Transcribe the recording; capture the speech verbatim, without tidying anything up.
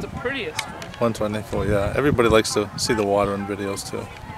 the prettiest one. one twenty-four, yeah. Everybody likes to see the water in videos too.